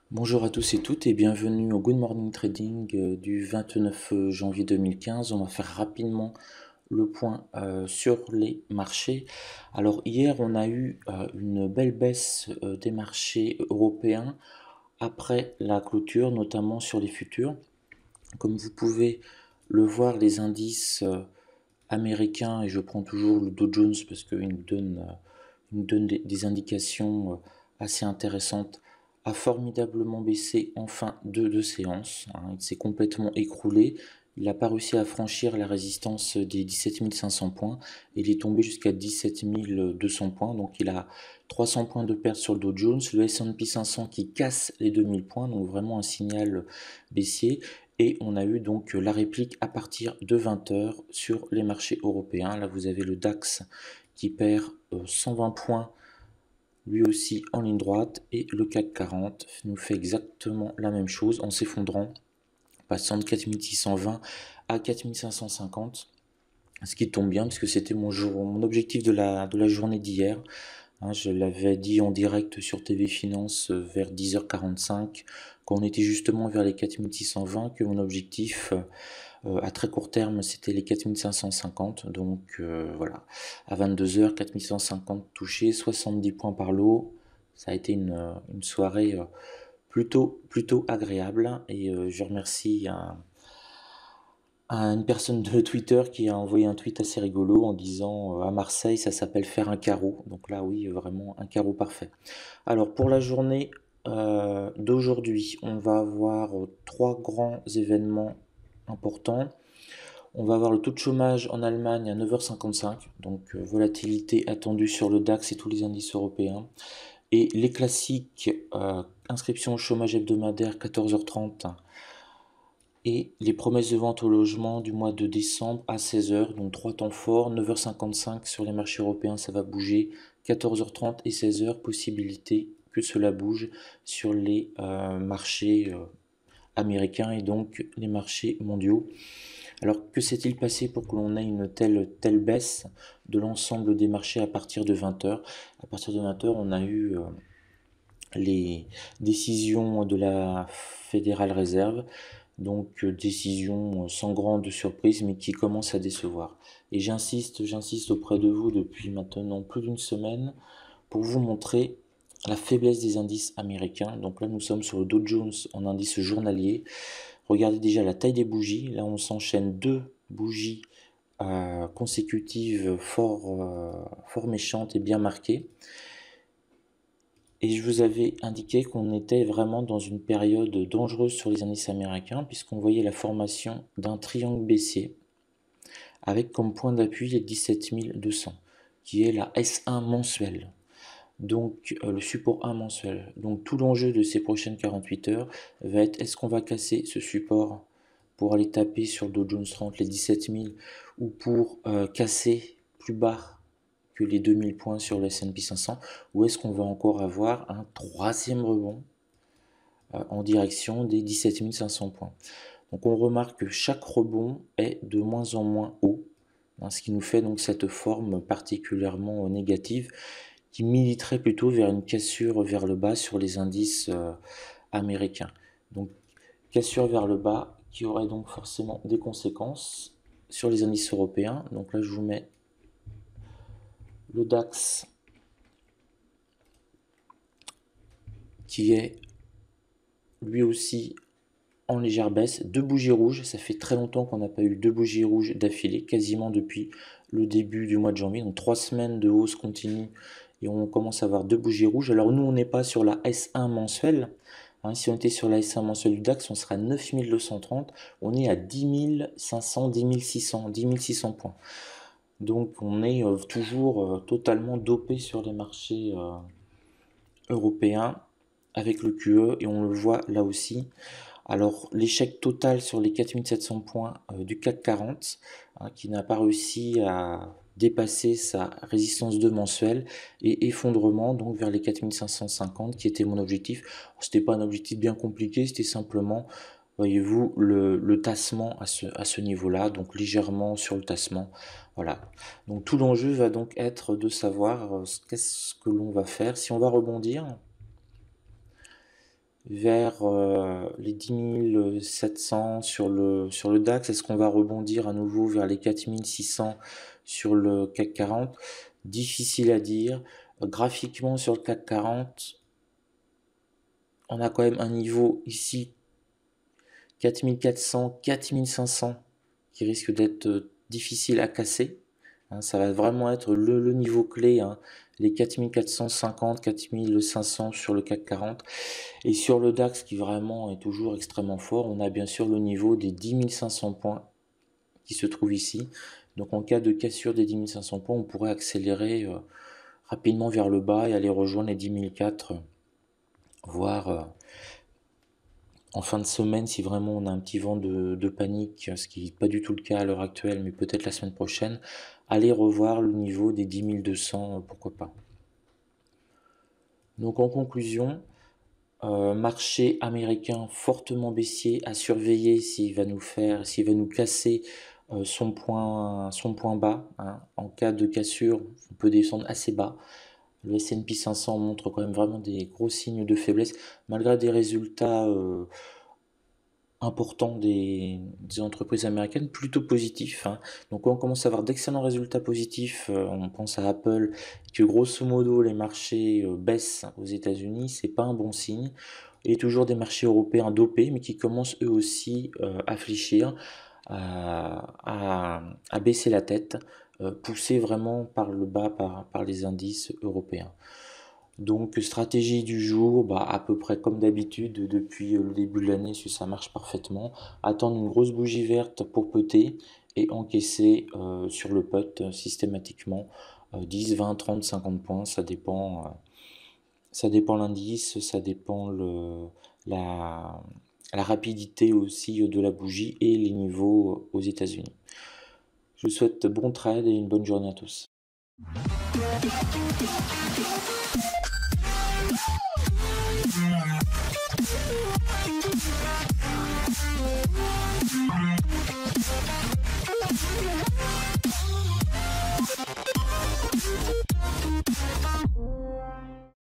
Bonjour à tous et toutes et bienvenue au Good Morning Trading du 29 janvier 2015. On va faire rapidement le point sur les marchés. Alors hier on a eu une belle baisse des marchés européens après la clôture, notamment sur les futurs. Comme vous pouvez le voir, les indices américains, et je prends toujours le Dow Jones parce qu'il nous donne des indications assez intéressantes, a formidablement baissé en fin de séance. Il s'est complètement écroulé. Il n'a pas réussi à franchir la résistance des 17 500 points. Il est tombé jusqu'à 17 200 points. Donc il a 300 points de perte sur le Dow Jones. Le S&P 500 qui casse les 2000 points. Donc vraiment un signal baissier. Et on a eu donc la réplique à partir de 20 heures sur les marchés européens. Là, vous avez le DAX qui perd 120 points, lui aussi en ligne droite. Et le CAC 40 nous fait exactement la même chose en s'effondrant, passant de 4620 à 4550. Ce qui tombe bien, parce que c'était mon objectif de la journée d'hier. Je l'avais dit en direct sur TV Finance vers 10h45, quand on était justement vers les 4620, que mon objectif à très court terme c'était les 4550. Donc voilà, à 22h, 4150 touchés, 70 points par lot. Ça a été une soirée plutôt agréable et je remercie à une personne de Twitter qui a envoyé un tweet assez rigolo en disant à Marseille ça s'appelle faire un carreau. Donc là oui, vraiment un carreau parfait. Alors pour la journée d'aujourd'hui, on va avoir trois grands événements importants. On va avoir le taux de chômage en Allemagne à 9h55, donc volatilité attendue sur le DAX et tous les indices européens. Et les classiques, inscription au chômage hebdomadaire 14h30 et les promesses de vente au logement du mois de décembre à 16h, donc trois temps forts, 9h55 sur les marchés européens, ça va bouger, 14h30 et 16h, possibilité que cela bouge sur les marchés américains et donc les marchés mondiaux. Alors que s'est-il passé pour que l'on ait une telle baisse de l'ensemble des marchés à partir de 20h? À partir de 20h, on a eu les décisions de la Fédérale Réserve, donc décision sans grande surprise mais qui commence à décevoir. Et j'insiste auprès de vous depuis maintenant plus d'une semaine pour vous montrer la faiblesse des indices américains. Donc là nous sommes sur le Dow Jones en indice journalier. Regardez déjà la taille des bougies. Là on s'enchaîne deux bougies consécutives fort méchantes et bien marquées. Et je vous avais indiqué qu'on était vraiment dans une période dangereuse sur les indices américains, puisqu'on voyait la formation d'un triangle baissier, avec comme point d'appui les 17 200, qui est la S1 mensuelle. Donc le support 1 mensuel. Donc tout l'enjeu de ces prochaines 48 heures va être, est-ce qu'on va casser ce support pour aller taper sur le Dow Jones 30 les 17 000, ou pour casser plus bas que les 2000 points sur le S&P 500, ou est-ce qu'on va encore avoir un troisième rebond en direction des 17 500 points. Donc on remarque que chaque rebond est de moins en moins haut, ce qui nous fait donc cette forme particulièrement négative qui militerait plutôt vers une cassure vers le bas sur les indices américains. Donc cassure vers le bas qui aurait donc forcément des conséquences sur les indices européens. Donc là je vous mets le DAX qui est lui aussi en légère baisse, deux bougies rouges, ça fait très longtemps qu'on n'a pas eu deux bougies rouges d'affilée, quasiment depuis le début du mois de janvier, donc 3 semaines de hausse continue et on commence à avoir deux bougies rouges. Alors nous on n'est pas sur la S1 mensuelle, si on était sur la S1 mensuelle du DAX on serait à 9230, on est à 10 500, 10 600, 10 600 points. Donc on est toujours totalement dopé sur les marchés européens avec le QE et on le voit là aussi. Alors l'échec total sur les 4700 points du CAC 40 qui n'a pas réussi à dépasser sa résistance 2 mensuelle et effondrement donc vers les 4550 qui était mon objectif. C'était pas un objectif bien compliqué, c'était simplement, voyez-vous, le tassement à ce niveau-là, donc légèrement sur le tassement. Voilà. Donc tout l'enjeu va donc être de savoir qu'est-ce que l'on va faire, si on va rebondir. vers les 10 700 sur le DAX. Est-ce qu'on va rebondir à nouveau vers les 4600 sur le CAC 40? Difficile à dire. Graphiquement sur le CAC 40, on a quand même un niveau ici 4400, 4500 qui risque d'être difficile à casser. Ça va vraiment être le niveau clé, les 4450, 4500 sur le CAC 40. Et sur le DAX, qui vraiment est toujours extrêmement fort, on a bien sûr le niveau des 10 500 points qui se trouve ici. Donc en cas de cassure des 10 500 points, on pourrait accélérer rapidement vers le bas et aller rejoindre les 10 400, voire en fin de semaine, si vraiment on a un petit vent de panique, ce qui n'est pas du tout le cas à l'heure actuelle, mais peut-être la semaine prochaine, aller revoir le niveau des 10 200, pourquoi pas. Donc en conclusion, marché américain fortement baissier, à surveiller s'il va nous casser son point bas. En cas de cassure, on peut descendre assez bas. Le S&P 500 montre quand même vraiment des gros signes de faiblesse, malgré des résultats importants des entreprises américaines, plutôt positifs. Donc on commence à avoir d'excellents résultats positifs, on pense à Apple, que grosso modo les marchés baissent aux États-Unis, c'est pas un bon signe. Et toujours des marchés européens dopés, mais qui commencent eux aussi à fléchir, à baisser la tête, poussés vraiment par le bas par les indices européens. Donc stratégie du jour, à peu près comme d'habitude depuis le début de l'année, si ça marche parfaitement. Attendre une grosse bougie verte pour peter et encaisser sur le put systématiquement 10, 20, 30, 50 points, ça dépend l'indice, ça dépend la, la rapidité aussi de la bougie et les niveaux aux États-Unis. Je vous souhaite bon trade et une bonne journée à tous.